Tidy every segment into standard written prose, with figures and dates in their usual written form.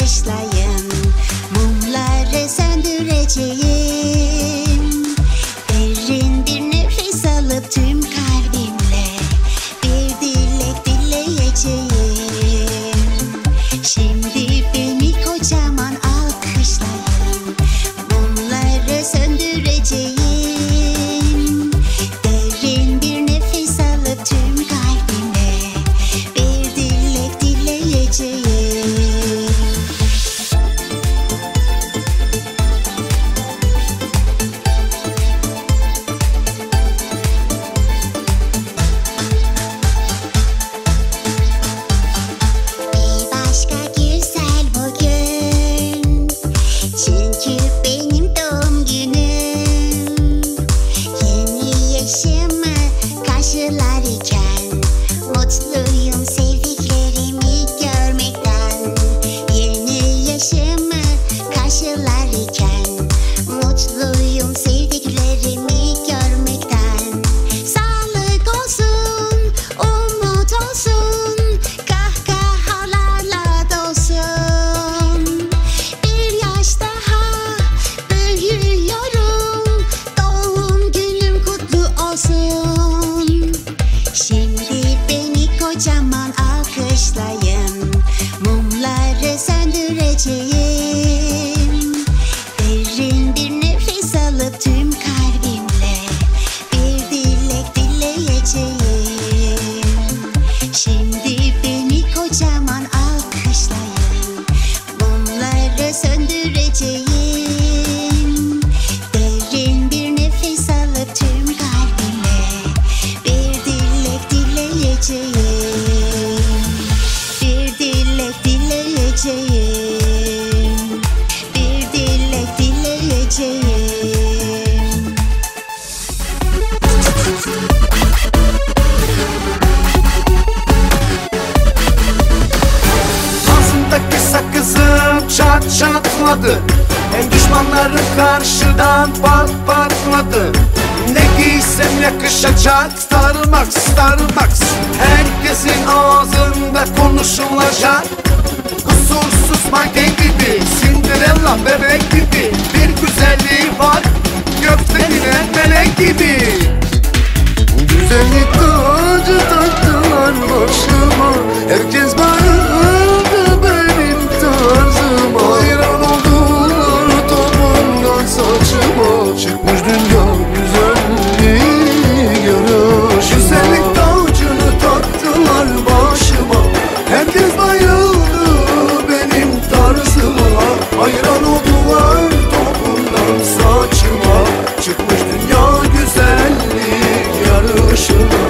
alkışlayın. Mumları söndüreceğim. Derin bir nefes alıp tüm kalbimle bir dilek dileyeceğim. Şimdi beni kocaman alkışlayın. Mumları söndüreceğim. Derin bir nefes alıp tüm kalbimle bir dilek dileyeceğim. Bir başka güzel bugün, çünkü benim doğum günüm. Yeni yaşımı karşılarken mutluyum sevdiklerimi görmekten. Yeni yaşımı karşılarken mutluyum sevdiklerimi görmekten. Sağlık olsun, umut olsun, kahkahalarla dolsun. Bir yaş daha büyüyorum, doğum günüm kutlu olsun. Şimdi beni kocaman alkışlayın. Mumları söndüreceğim. Derin bir nefes alıp tüm kalbimle bir dilek dileyeceğim. Şimdi beni kocaman alkışlayın. Mumları söndüreceğim. Derin bir nefes alıp tüm kalbimle bir dilek dileyeceğim. Bir dilek dileyeceğim. Bir dilek dileyeceğim. Ağzımdaki sakızım çat çatladı. Hem düşmanları karşıdan pat patladı. Ne giysem yakışacak Starbucks, Starbucks. Herkesin ağzında konuşulacak. Kusursuz manken gibi, Cinderella bebek gibi. Bir güzelliği var, gökte inen melek gibi. Güzellik tacı taktılar başıma. Herkes bayıldı benim tarzıma. Hayran oldular topundan saçıma. Çıkmış dünya güzelliği yarış. Güzellik tacını taktılar başıma. Herkes bayıldı benim tarzıma. Hayran oldular topundan saçıma. Çıkmış dünya güzelliği yarışına.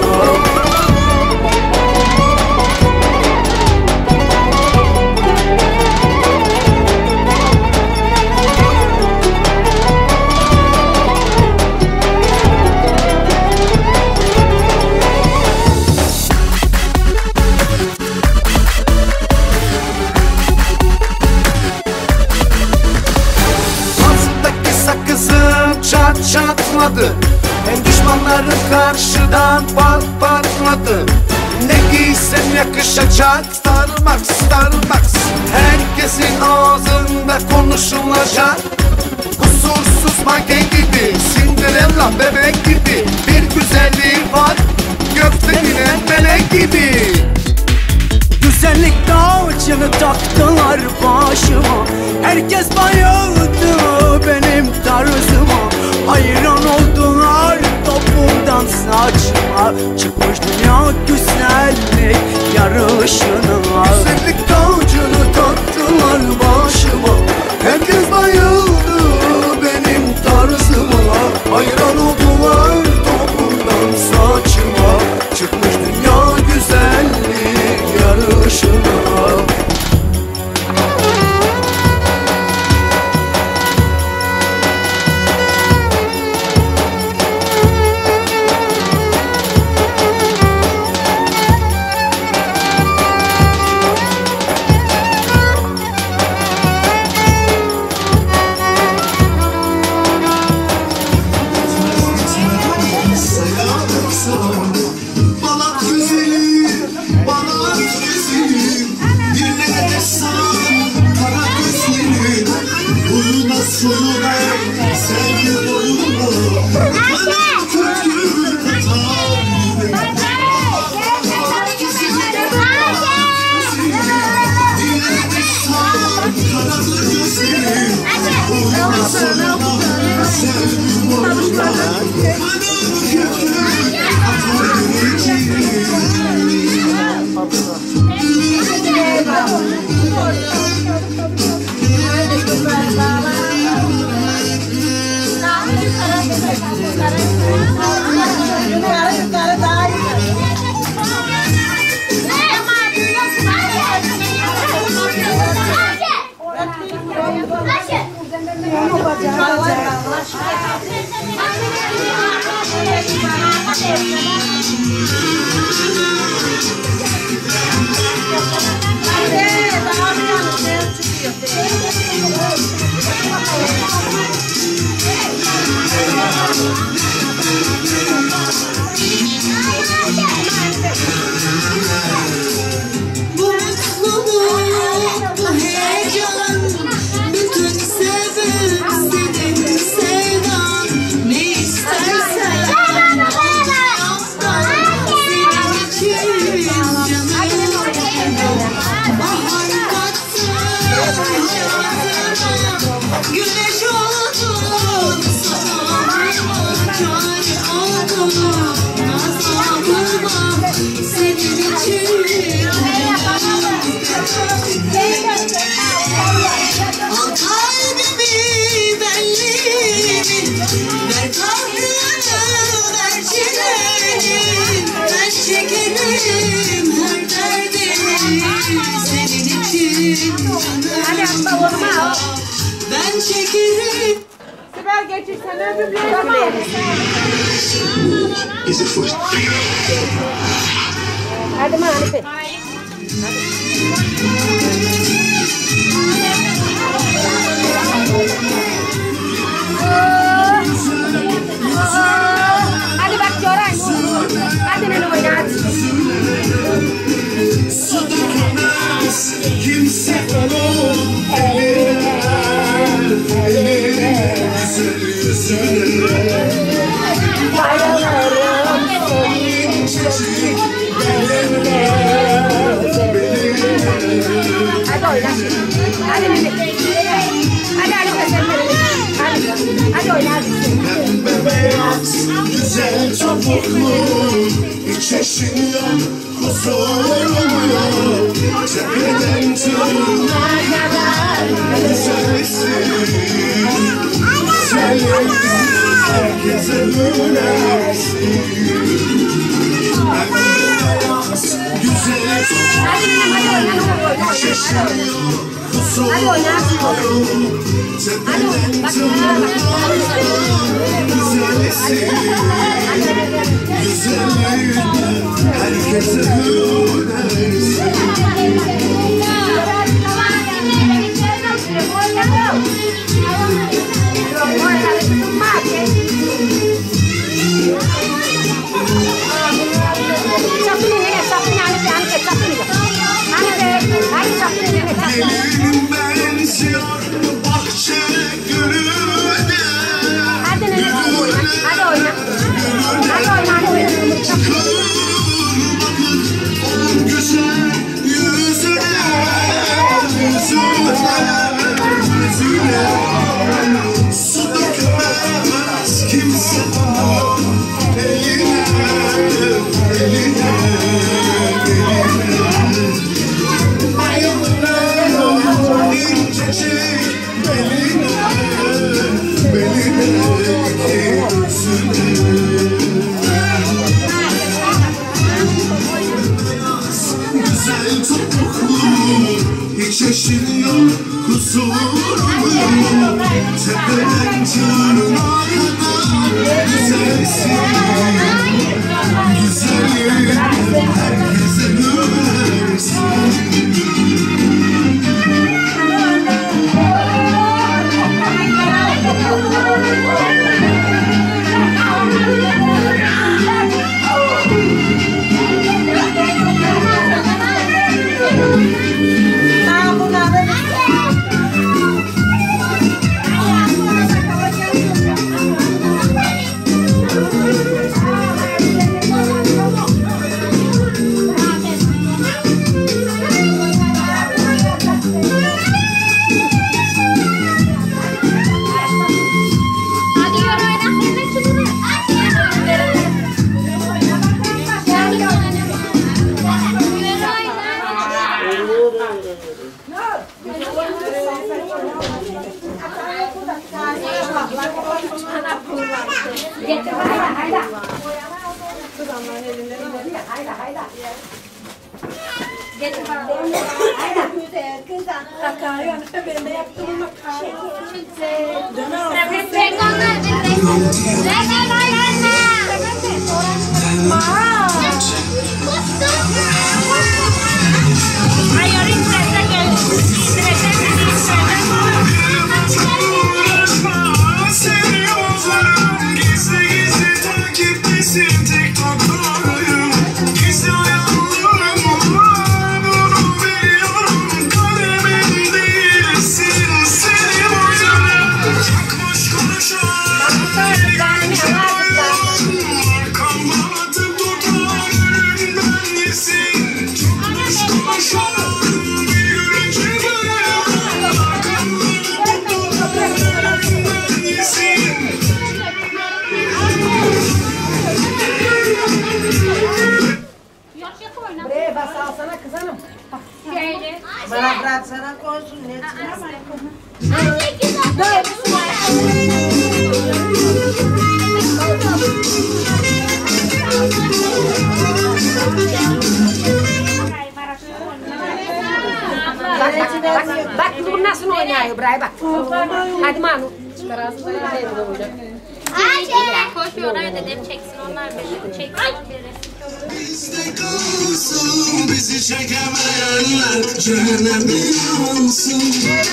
Ağzımdaki sakızım çat çatladı. Hem düşmanları karşıdan pat patladı. Ne giysem yakışacak Starbucks, Starbucks. Herkesin ağzında konuşulacak. Kusursuz manken gibi, Cinderella bebek gibi. Bir güzelliği var, gökte inen melek gibi. Güzellik tacını taktılar başıma. Herkes bayıldı benim tarzıma. Hayran oldular topundan saçma. Çıkmış dünya güzellik yarışına. Güzellik tacını taktılar başıma. Herkes bayıldı benim tarzıma. Hayran oldular topundan saçıma. Çıkmış dünya güzelliği yarışına. Ben çekerim. Sibel geçirsen öbürleri. Hadi ma Hanife. Hadi bak Coray. Hadi ne oynat. Kimse onun eline güzel yüzüne Bayralarım senin çiçek beline hadi oyna. Hadi Mehmet. Hadi Hanife sen de. Hadi oyna. bembeyaz güzel topuklu hiç eşin yok kusurum yok tepeden tırnağa kadar güzelsin güzelsin herkese gülersin bembeyaz güzel topuklu hiç eşin yok kusurum yok tepeden tırnağa güzelsin güzelliğine herkese gülersin Gelin benziyor bahçe gülüne Hadi oyna. bakın onun güzel yüzüne su dökmez kimse eline bayılırım incecik beline güzel topuklu hiç eşin yok kusurum yok tepeden tırnağa kadar güzelsin güzelliğine herkese gülersin Getir bana. Hayda. Ben de yaptım ama Bana bıraksana koysun ne Bak bu nasıl oynuyor Bray bak. Hadi Manu. Koş bir oraya dedim çeksin onlar beni. Çeksin biri. Bizde kalsın bizi çekemeyenler cehenneme yansın.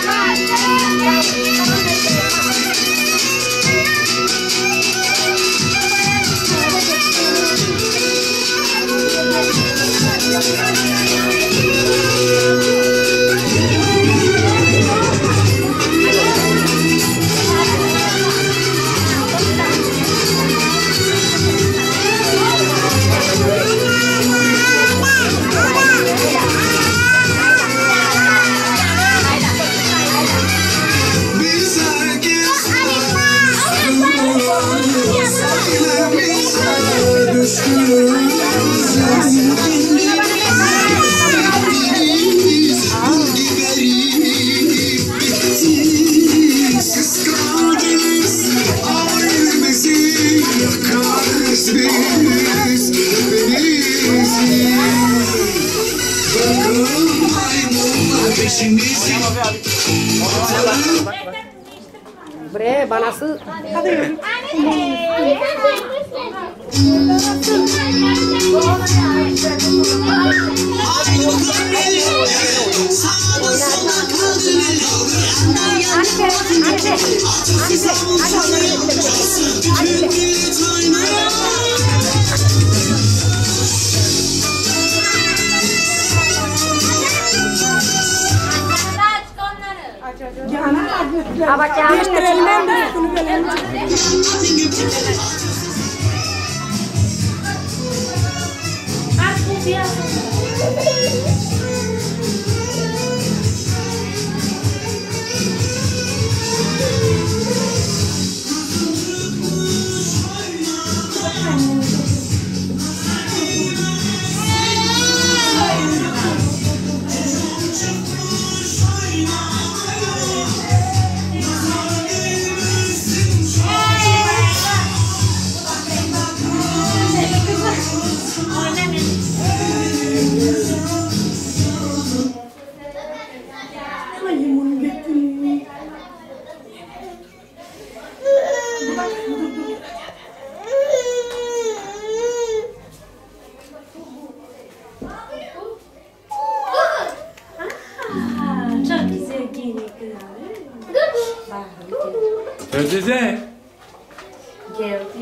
Bre banası. Hadi. Ötede. Geldi.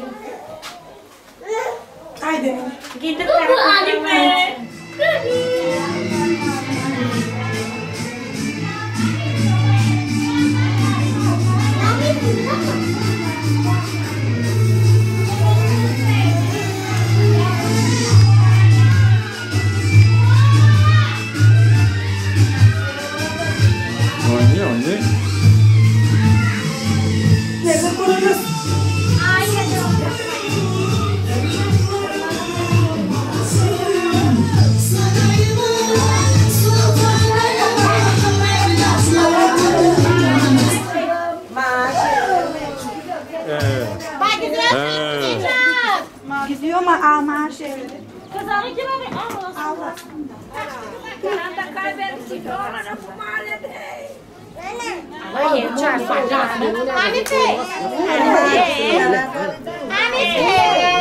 Haydi. Gidip hadi be. Oynuyor oynuyor. Gidiyor mu alma şey? Kızarı kim abi? Allah. Sen de kaybetmişsin. Doğru bu mahallede. Hayır, çarpar. Hamit Bey. Hamit Bey.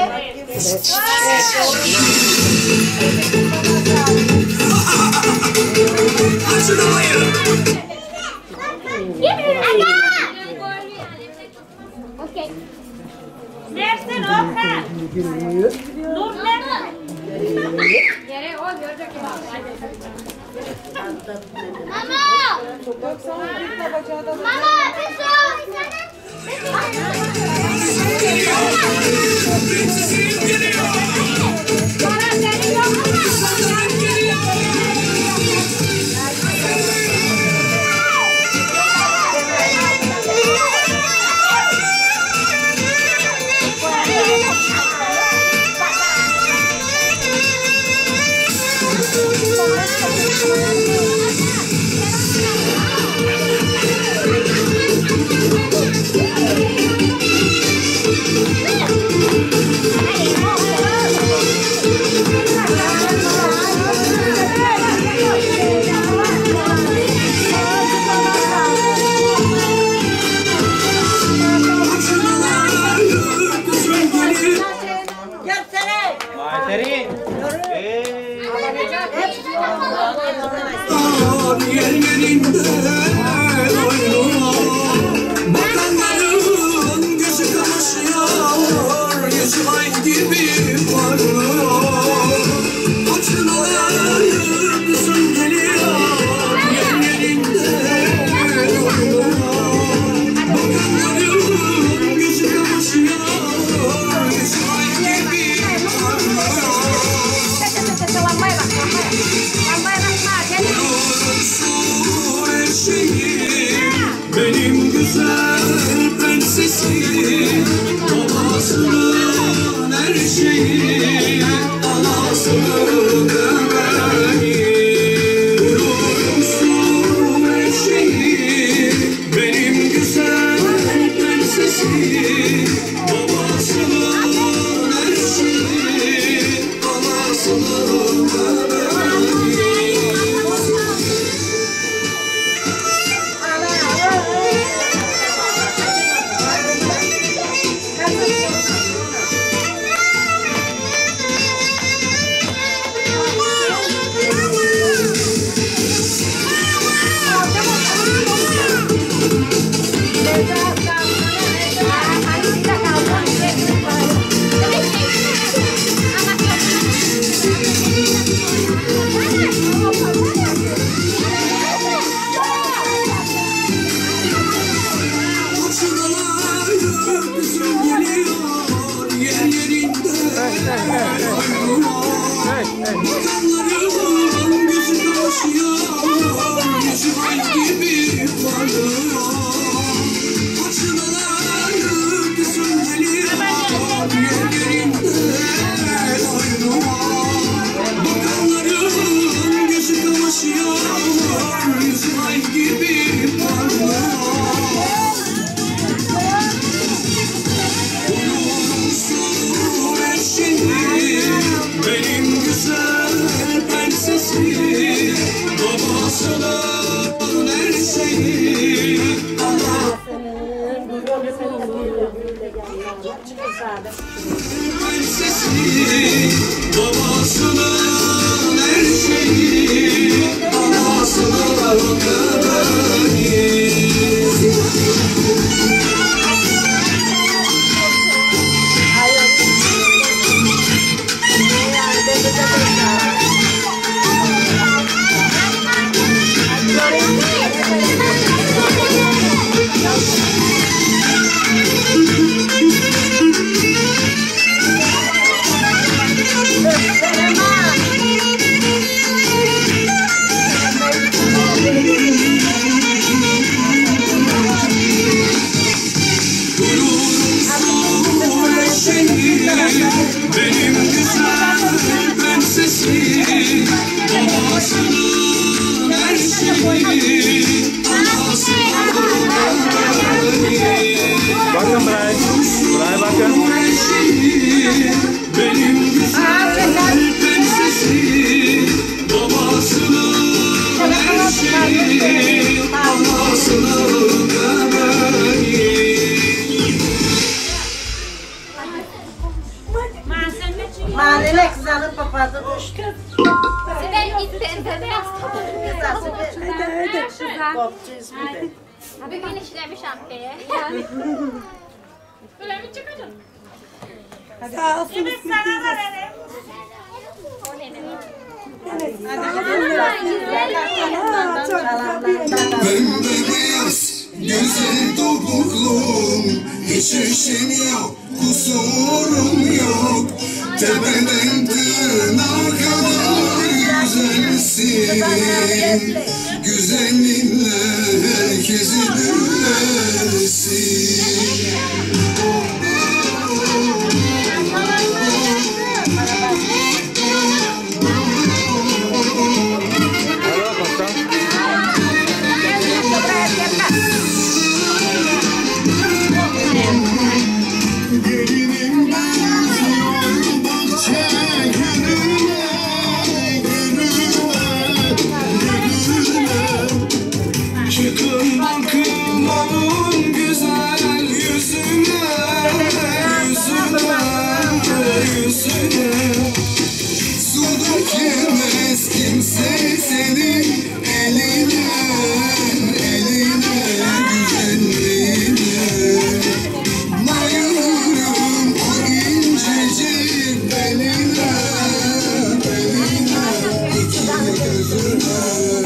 Açın olayı. Okay. Nersin Okan? Dur nerede? Yere o görecek gibi. Mama! Mama, yerlerinde oynuyor. Bakanların gözü kamaşıyor, yüzü ay gibi parlıyor. Açın olayı kızım geliyor, yerlerinde oynuyor. Bakanların gözü kamaşıyor, yüzü ay gibi parlıyor. Benim güzel prensesim, babasının her şeyi, anasının göbeği. Gururumsun her şeyi, benim güzel prensesim, babasının her şeyi, anasının göbeği. Bakanların gözü kamaşıyor, yüzü ay gibi parlıyor. Açın olayı kızım geliyor, yerlerinde oynuyor. Bakanların gözü kamaşıyor, yüzü ay gibi parlıyor. Benim güzel prensesim, babasının her şeyi, prensesim, babasının her şeyi, anasının göbeği. Topçu ismi de. Bir gün işlemiş Ampe'ye. Böyle mi çıkacak? Sağ olsun. Evet sana da verim. O ne demek? Pembe beyaz güzel topuklum, hiç işim yok, kusurum yok. Tepeden tırnağa kadar güzelsin. Güzelliğinle herkesi büyülersin. Gelinim benziyor bahçe gülüne, gülüne. Çıkın bakın onun güzel yüzüne, yüzüne, yüzüne. Su dökemez kimse senin eline, eline, güzelliğine. Bayılırım o incecik beline, beline, iki gözüne.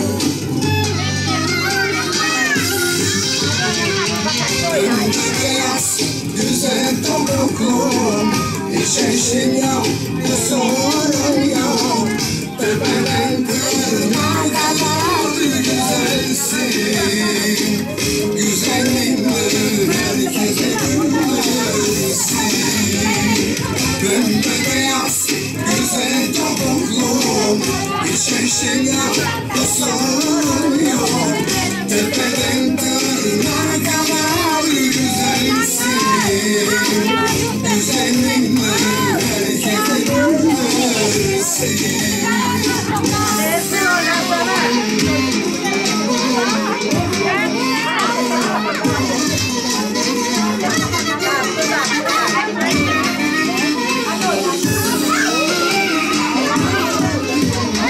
Pembe beyaz güzel topuklum, hiç eşim yok, kusurum yok. Tepeden tırnağa kadar güzelsin. Güzelliğinle herkese gülersin. Pembe beyaz güzel topuklum, hiç eşim yok, kusurum yok. Tepeden tırnağa kadar güzelsin. Güzelliğinle herkese gülersin. Neyse ona sana.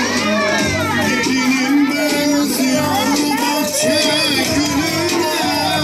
Gelinim benziyor bahçe gülüne,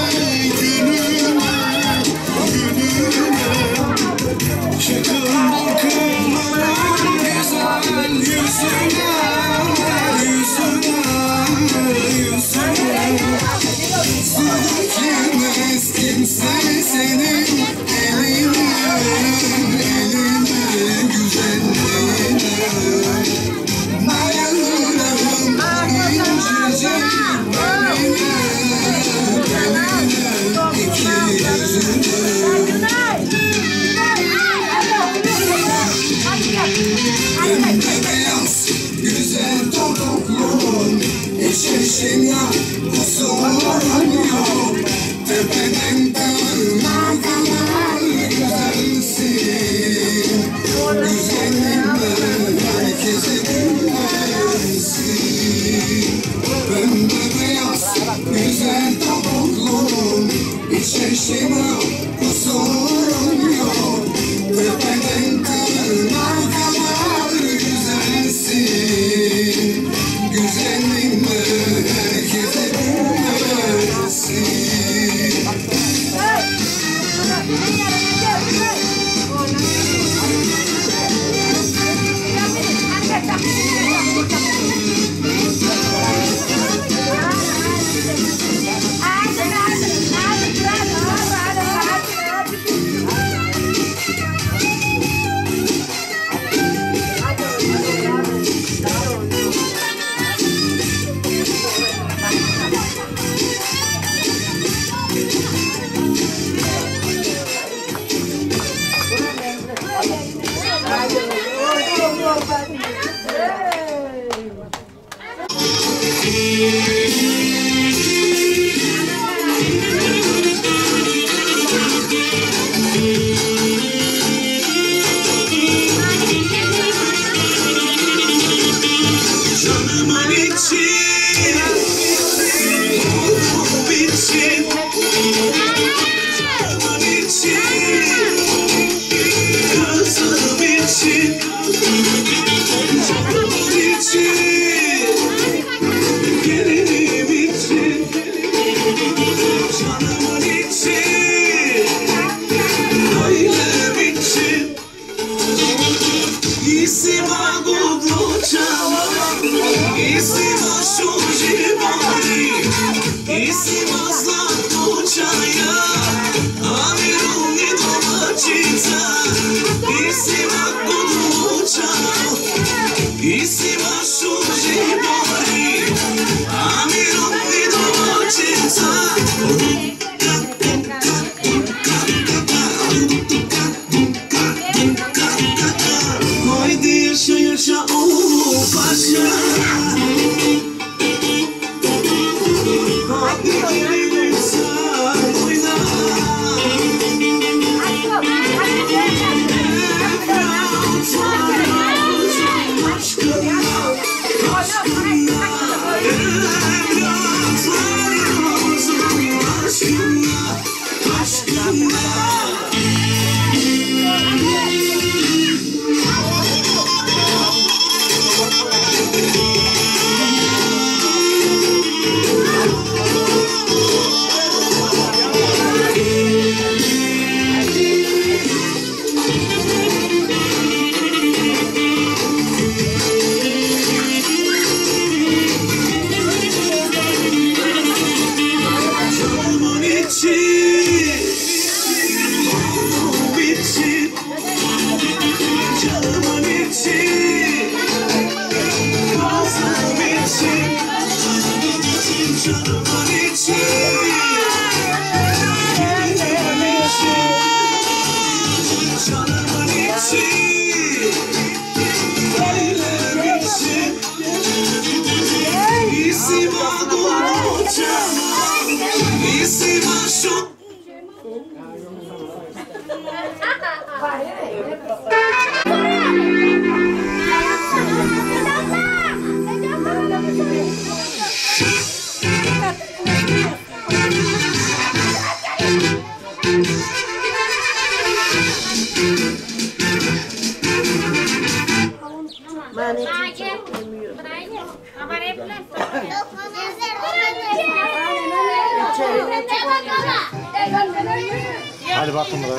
canımın içi böyle biçim İsima gudlu çamam İsima şuji bari İsima zlatlu çaya Amirun ni domaćica Isima gudlu čao Isima šuži bori Amirun ni domaćica Haydi yaşa yaşa oğlu paşa Haydi gelin sen oyna Hadi bakın buraya.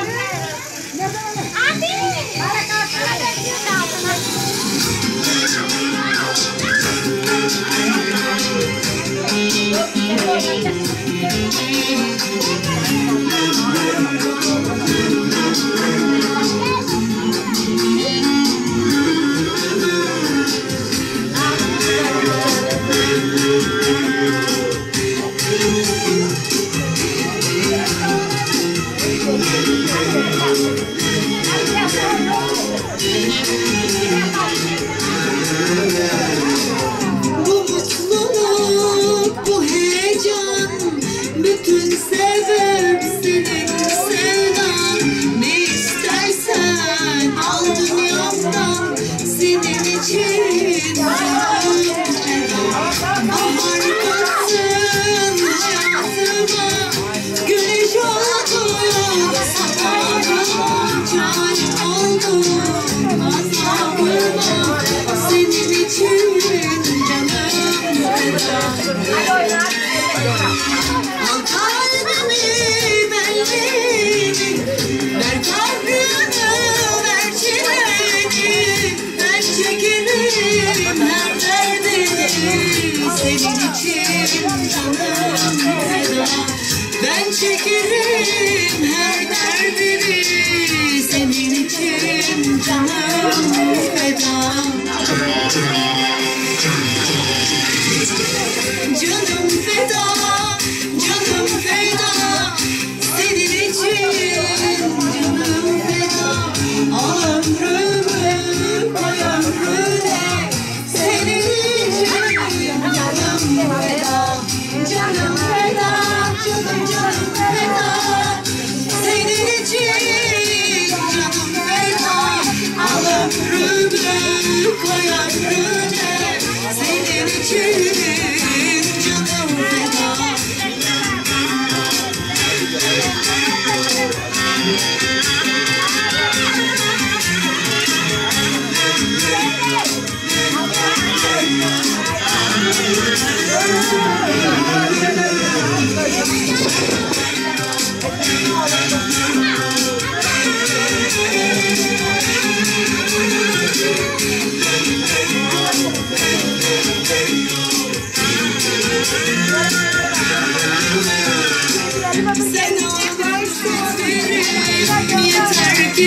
Bu mutluluk, bu heyecan, bütün sebep senin sevdan. Ne istersen al dünyamdan, senin için canım feda. Harikasın hayatıma, güneş oldun sabahıma, can oldun azabıma, senin için canım feda. Al kalbimi, benliğimi, ver kahrını, ver çileni, ben çekerim her derdini, senin için canım feda. Ben çekerim her derdini, senin için canım feda. Canım feda, canım feda, senin için canım feda. Al ömrümü, koy ömrüne, senin için canım feda. Canım feda, canım feda.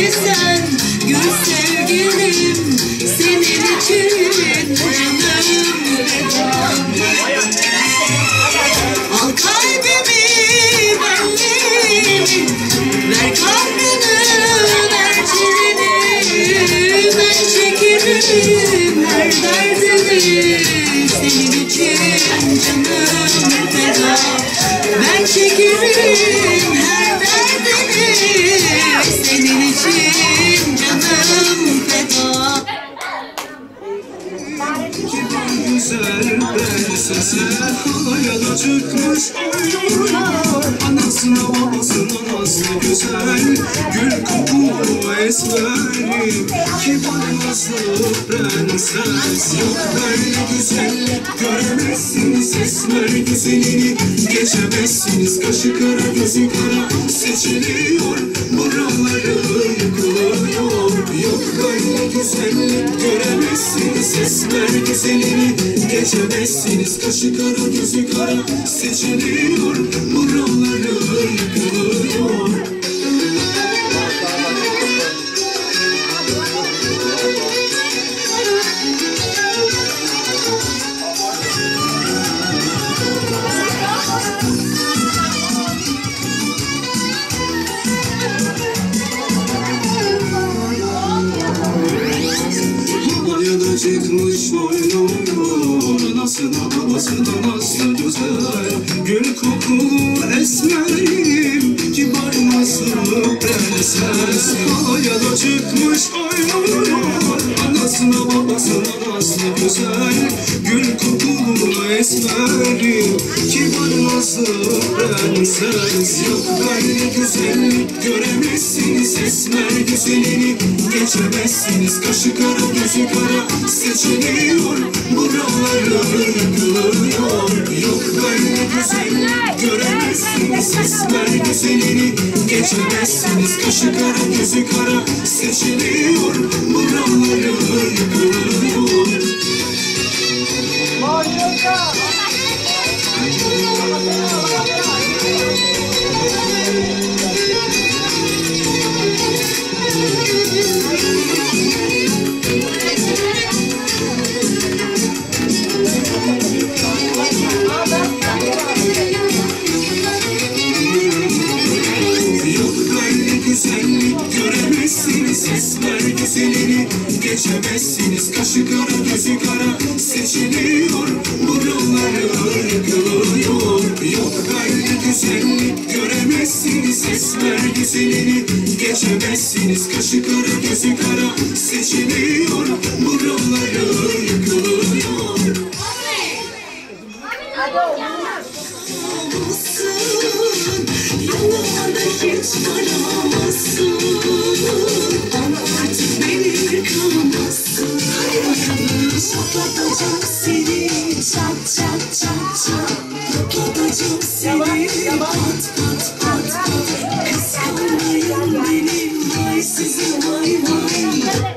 sen gül sevgilim, senin için canım feda. Al kalbimi benliğimi, ver kahrını ver çileni, ben çekerim her derdini, senin için canım feda. Ben çekerim her derdini, senin için canım feda. Güzel prensese halaya da çıkmış oynuyor. Anasına babasına nasıl güzel, gül kokulu esmerim, kibar nasıl prenses. Yok böyle güzellik göremezsiniz, esmer güzelini geçemezsiniz. Kaşı kara gözü kara seçiliyor, buraları yıkılıyor. Yok böyle güzellik göremezsiniz, esmer güzelini geçemezsiniz. Kaşı kara gözü kara seçiliyor, buraları yıkılıyor. Çıkmış oynuyor, anasına babasına nasıl güzel, gül kokulu esmerim, kibar nasıl prenses. Halaya da çıkmış oynuyor, anasına babasına nasıl güzel, gül kokulu esmerim, kibar nasıl prenses. Yok böyle güzellik göremezsiniz, esmer güzelini geçemezsiniz. Kaşı kara gözü kara seçiliyor, buraları yıkılıyor. Yok böyle güzellik göremezsiniz, esmer güzelini geçemezsiniz. Kaşı kara gözü kara seçiliyor, buraları yıkılıyor. Güzellik göremezsiniz, esmer güzelini geçemezsiniz. Kaşı kara gözü kara seçiliyor, buraları yıkılıyor. Yok böyle güzellik göremezsiniz, esmer güzelini geçemezsiniz. Kaşı kara gözü kara seçiliyor, buraları yıkılıyor. Yanımda hiç varamazsın, ama artık beni kıramazsın. Hadi bakalım şaplatacağım seni, çat çat çat çat. Patlatacağım seni, pat pat pat pat. Kıskanmayın beni, vay sizi vay vay.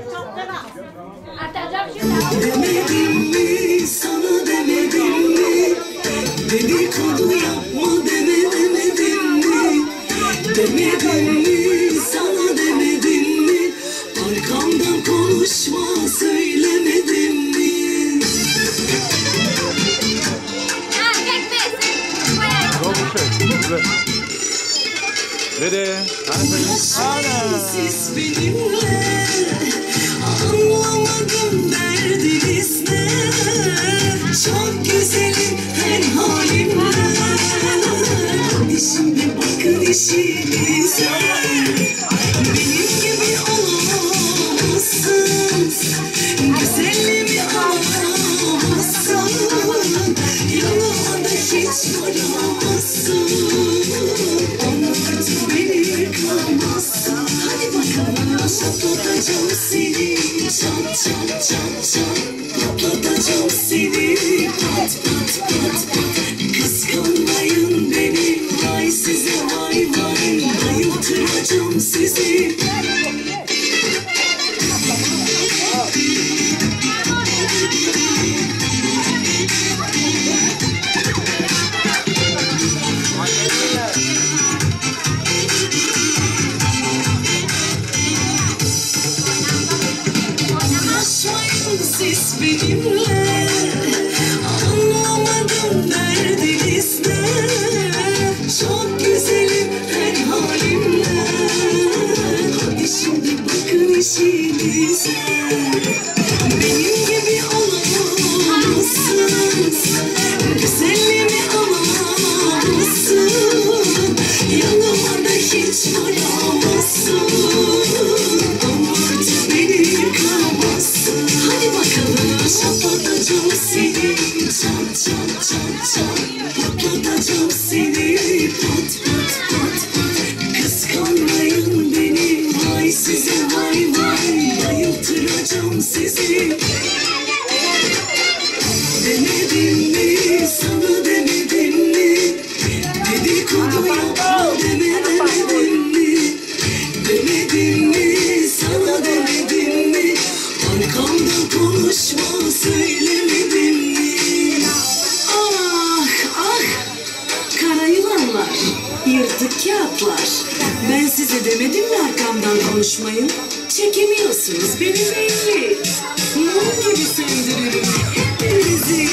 Demedim mi, sana demedim mi? Dedikodu yapma demedim mi? Demedim mi, sana demedim mi? Arkamdan konuşma söylemedim mi? Dede. Siz benimle anlamadım derdiniz ne? Çok güzelim her halimle. Şimdi bakın işinize, benim gibi olamazsın, güzelliğimi alamazsın, yanıma da hiç varamazsın, ama artık beni kıramazsın. Hadi bakalım şaplatacağım seni, çat çat çat çat. Patlatacağım seni, pat pat pat pat. Kıskanmayın beni, vay size vay vay. Bayıltıracağım sizi. peşinize. Benim gibi olamazsın, güzelliğimi alamazsın, yanıma da hiç varamazsın, ama artık beni yıkamazsın. Hadi bakalım şaplatacağım seni, çat çat çat çat, patlatacağım seni, pat pat pat pat. Kıskanmayın beni, vay size vay vay, bayıltıracağım sizi. Demedim mi, sana demedim mi, dedikodu yapma demedim mi, demedim mi, sana demedim mi, arkamda konuşma söylemedim mi? Ah ah, kara yılanlar, yırtık kağıtlar, ben size demedim mi arkamdan konuşmayın? Çekemiyorsunuz beni belli, mum gibi söndürürüm hepinizi.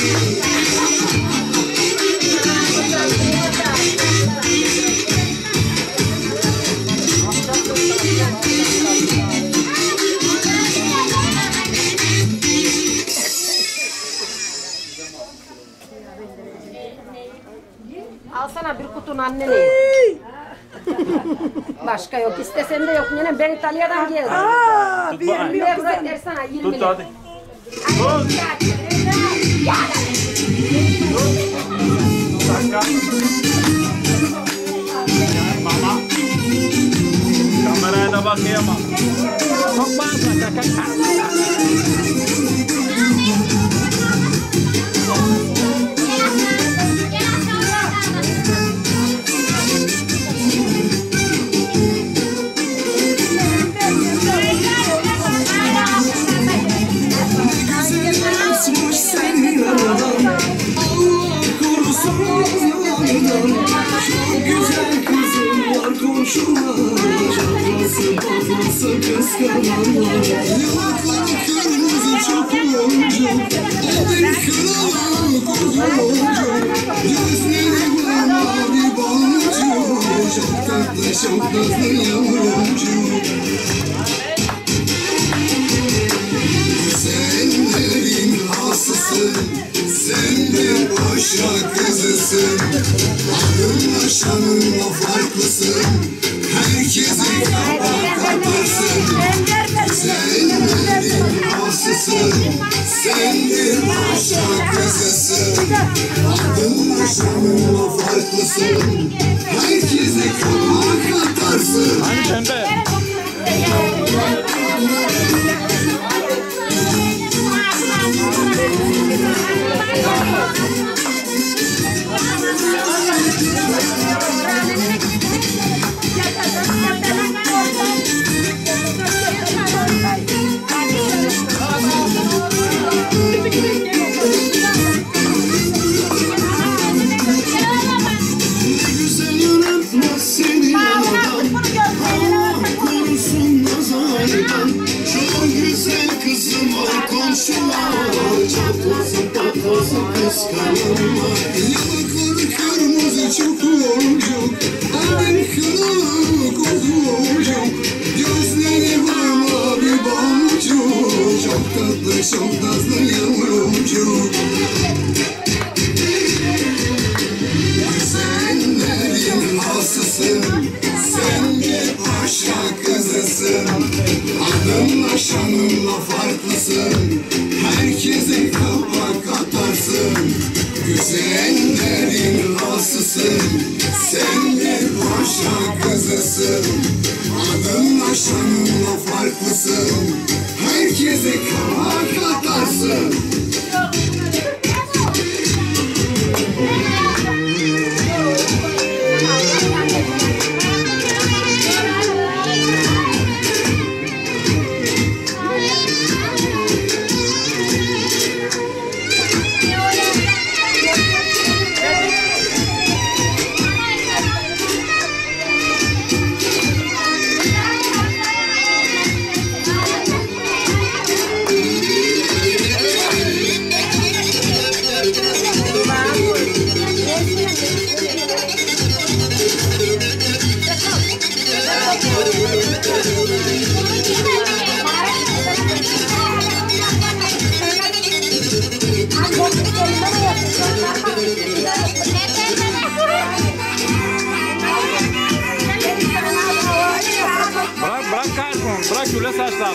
Alsana bir kutunu annene. Başka yok. İstesen de yok. Yine ben İtalya'dan geldim. Aa, bir yerim yok Ben buraya kızım. versene 20 Tut lira. hadi. Mama. Kameraya da bakayım ama. Çok fazla kakak. Yazmış seni yaradan, Allah korusun yanından. Çok güzel kızım var komşular, çatlasın patlasın kıskananlar. Yanakları kırmızı çok oyuncu, o bir kral koca oyuncu, gözleri mavi balcı, çok tatlı yavrumcu. Senlerin hasısın, sen bir paşa kızısın, adınla şanınla farklısın, herkese kabak katarsın. Senlerin hasısın, sen bir paşa kızısın, adınla şanınla farklısın, herkese kabak katarsın. Hani pembe? Güzel yaratmaz seni yaradan, Allah korusun nazardan. Çok güzel kızım var komşular, çatlasın patlasın kıskananlar. Yanakları kırmızı çok oyuncuk, Amerikalı kozu oyuncuk, gözleri var mavi balcuk, çok tatlı çok nazlı yavrumcuk. Senlerin hasısın, sen bir paşa kızısın, adınla şanınla farklısın, herkese kabak atarsın. Güzellerin hasısın, sen bir paşa kızısın, adınla şanınla farklısın, herkese kabak atarsın.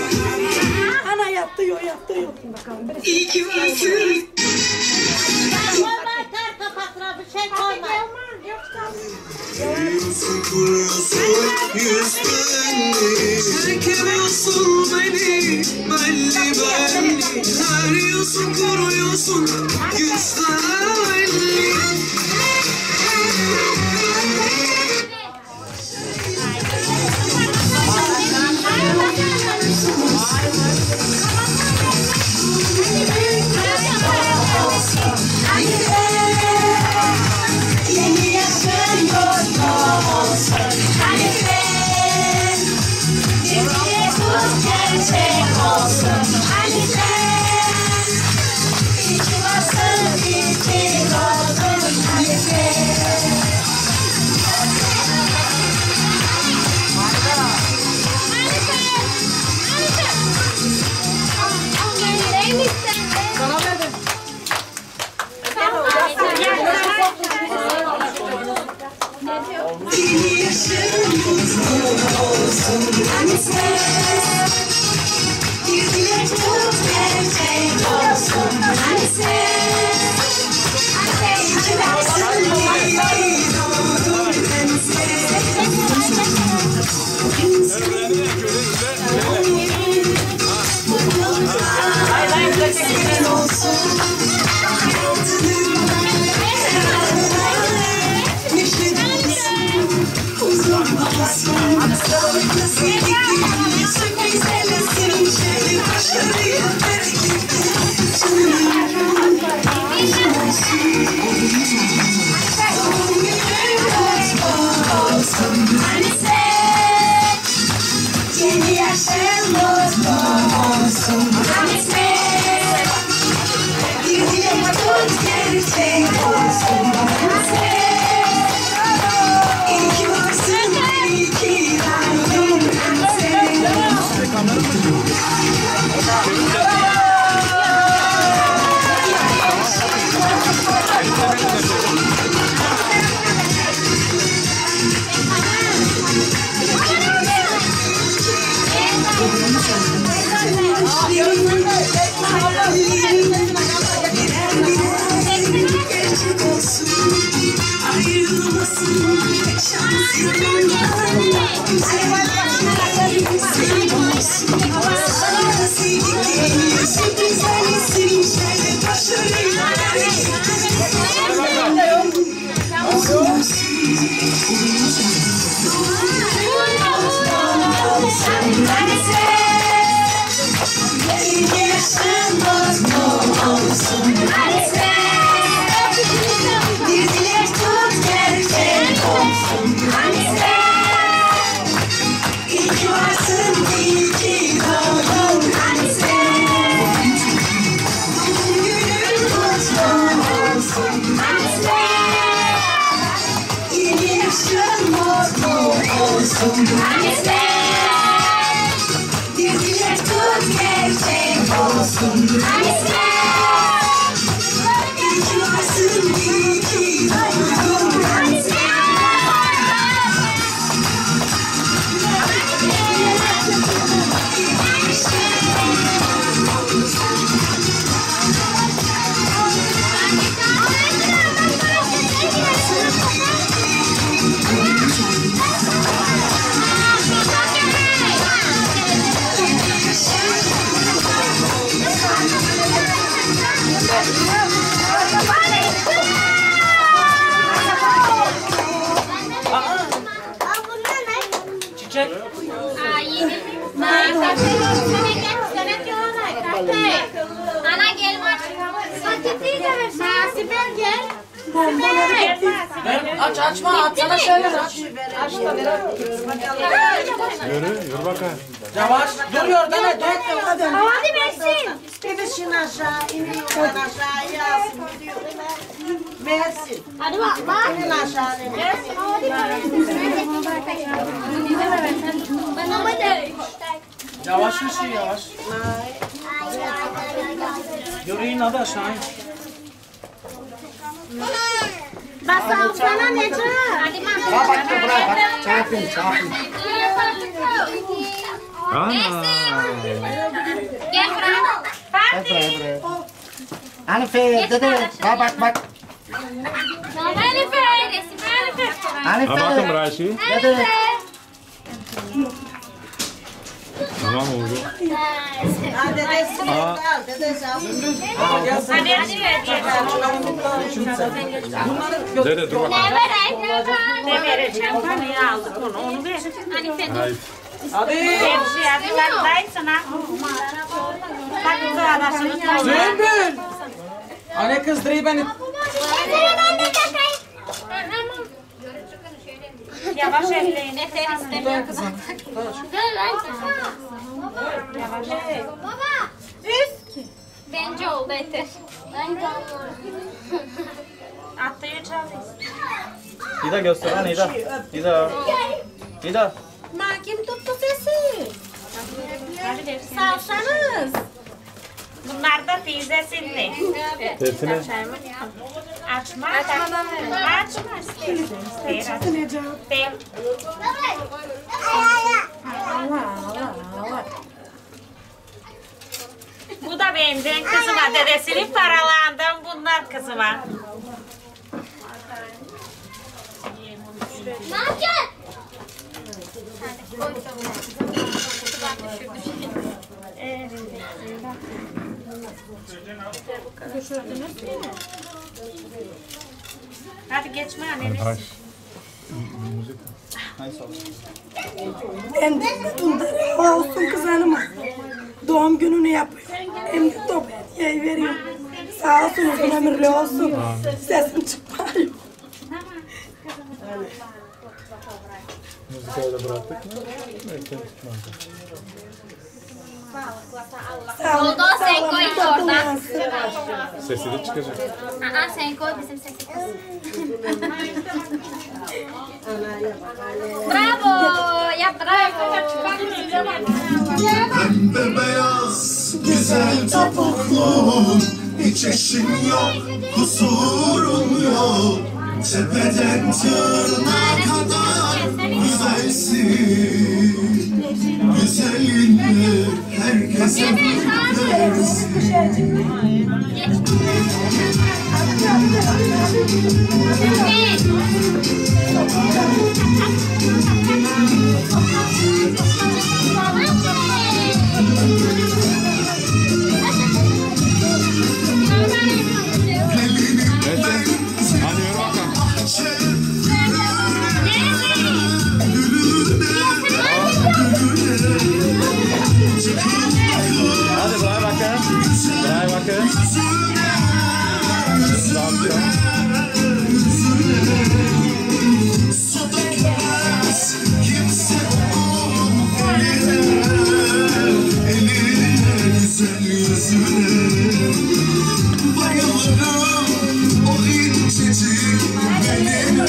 Ana yaptı yok. Bakalım. İyi ki varsın. Kuruyorsun yüzünü. Çekemiyorsun beni, belli. Arıyorsun, kuruyorsun güzelliği. Yeni yaşın mutlu olsun. Hani sen bir tut gerçek olsun. Hani sen iyi ki varsın, iyi ki doğdun. Hani sen Sana verdim. Yeni yaşın mutlu olsun. hani sen bir dilek tut gerçek olsun. Hani sen iyi ki varsın, iyi ki doğdun. Hani sen olsun. Huzur olsun. Sağlıklı sevdiklerin sürprizlerle sevinçleri başarıya bereketli. Canım doğum günün kutlu olsun. Hani sen yeni yaşın mutlu olsun. Hani sen bir dilek tut gerçek olsun. hani sen İyi ki varsın, iyi ki doğdun. Gerçek olsun, ayrılmasın, şans yanılmasın. Senin olsun, sağlıklı sevdiklerin sürprizlerle sevinçlerle başarıyla bereketli. Olsun olsun. hani sen Yeni yaşın mutlu olsun. hani sen Bir dilek tut gerçek olsun. hani sen İyi ki varsın, iyi ki doğdun. hani sen Doğum günün kutlu olsun. hani sen Yeni yaşın mutlu olsun. hani sen Bir dilek tut gerçek olsun. hani sen İyi ki varsın, iyi ki doğdun. hani sen Çiçek. Ana gel maç. Sibel gel. Açma atsana şöyle aç. Yürü bakalım. Yavaş. Dur yordana dur. Hadi versin. Bebişin aşağı, iniyorlar aşağı, yazsın, gidiyor. Versin. Hadi bak bak. İnin aşağı, inin. Ben ama de. Yavaş mısın yavaş. Yürüyün hadi aşağı. Bas sana Necla. Hadi bak. Bak bırak. Çarpın. Gel buraya. Buraya. Hanife dede bak. Hanife. Resim Hanife. Ha bakın Hanife. buraya şey. Dede. Tamam oldu. Dede dur bakalım. Ne vereceğim? Parayı aldık onu ver. Hayır. Hadi. Hadi ben dayısın ha. Bak bu anasını Zümbül. Anne kızdırıyor beni. yavaş elleyin. Eter istemiyor kızım. Bence oldu eter. Atlayı çalıyorsun. Nida göster ha Nida. Nida. Kim tuttu sesi? Hadi versin. Salsanız. Bunlar da teyzesinde. Tersine. Açma. Açma. Değil. Bu da benden kızıma. Dedesinin paralarından bunlar kızıma. Ne yapacaksın? Hadi koy Hadi geçme anneniz. Hem de bunda olsun kız hanıma. Doğum gününü yapıyor. Hem de top hediye veriyor. Sağ olsun uzun ömürlü olsun. Sesim çıkmıyor. Müzikayı da bıraktık mı? Belki çıkmaz. Oldu, sen koy oradan. Sesi de çıkacak. Aa, sen koy bizim sesi kız. Bravo, ya bravo. Pembe beyaz güzel topuklu, hiç eşin yok, kusurun yok. Tepeden tırnağa kadar güzelsin. Güzelinle herkese bilirsin. Hadi yürü bakalım. Hadi buraya bakın. Buraya bakın. Kimse onun eline, güzel yüzüne bayılırım, o incecik beline.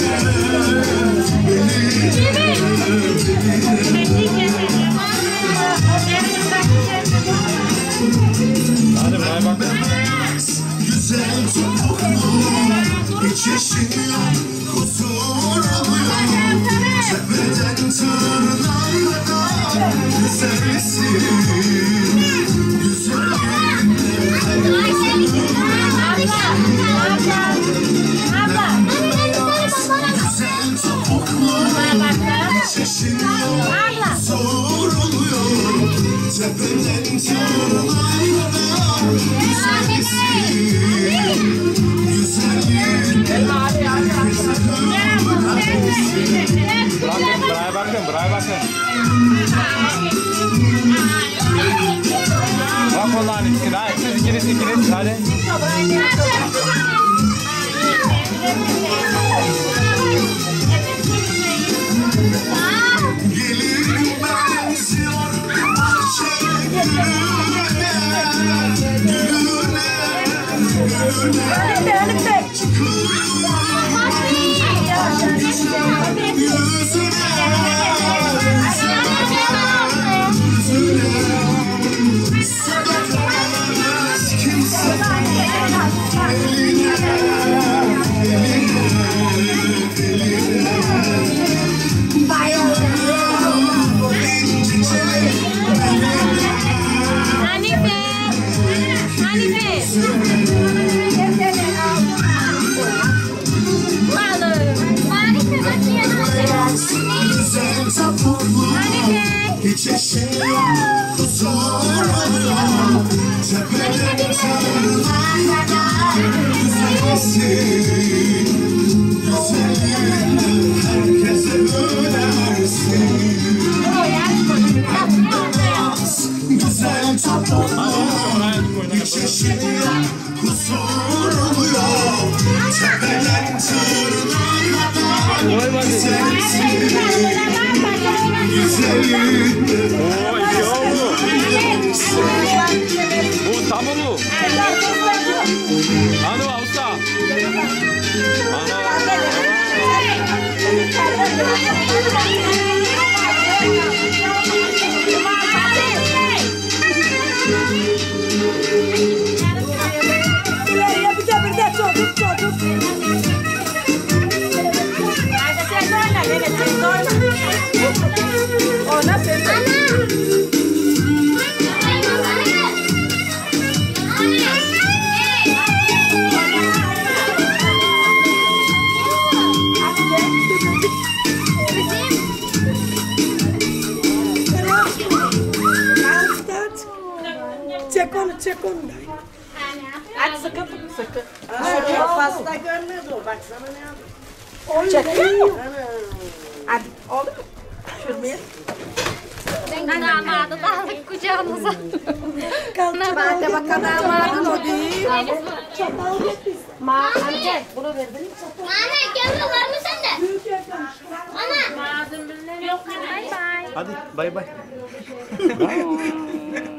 Hadi buraya bakın. Güzel topuklu, hiç eşin yok, kusurun yok. Tepeden tırnağa kadar güzelsin. Güzelinle güzel topuklu, hiç eşin yok, kusurun yok. Tepeden tırnağa kadar güzelsin. Güzelinle Bırakın, buraya bakın, buraya bakın. Bak onların ikisini, ha. Siz ikiniz, hadi. gelirim benziyor bahçe gülüne, kimse eline Oo, iki oldu. Bu tam bu. Hadi bak usta. Bir de çocuk. Ona çek onu. Hadi sıkı. Pasta görmüyordu. Baksana ne yapıyor. Çekiyor mu? Hadi oldu mu? Şuraya. Damadı da aldık kucağımıza. Hadi bakalım damadın o değil. Çatal getir. Amca bunu verdin. Anne geliyorlar mı sen de? Ana. Yok. Bye bye. Hadi bay bay.